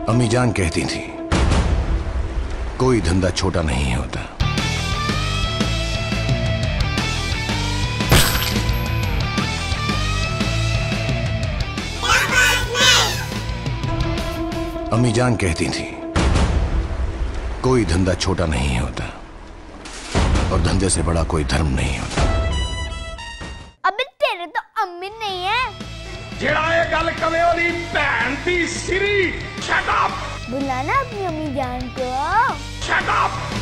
अम्मी जान कहती थी कोई धंधा छोटा नहीं होता। अम्मी जान कहती थी कोई धंधा छोटा नहीं होता और धंधे से बड़ा कोई धर्म नहीं होता। अबे तेरे तो अम्मी नहीं है। जेड़ा ये गल कवे ओदी भैन दी सिरी। Shut up. बुलाना अपनी अम्मी जान को। Shut up.